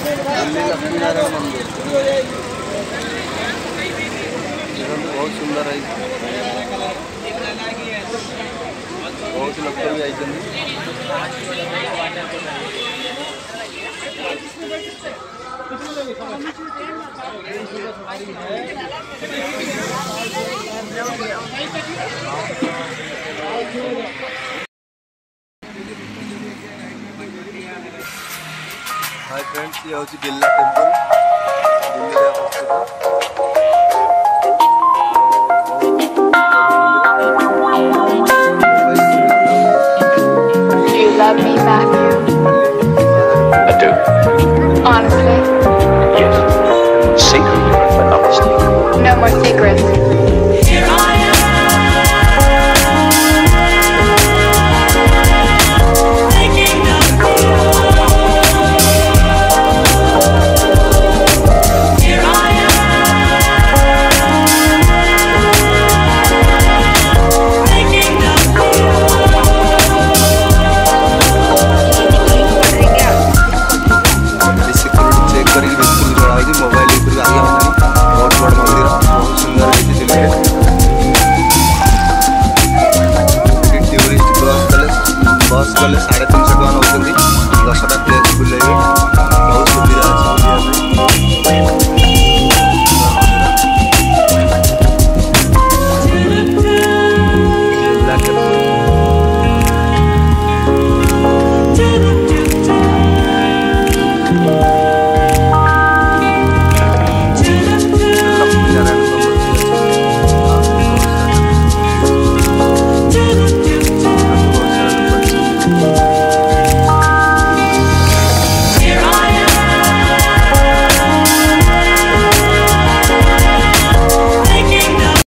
दिल्ली लक्ष्मी नारायण मंदिर बहुत सुंदर है बहुत लोग भी आई हाय फ्रेंड्स ये हूँ Birla temple Delhi Do you love me, Matthew? I do. Honestly? Yes. Secretly, but not mistaken. No more secrets.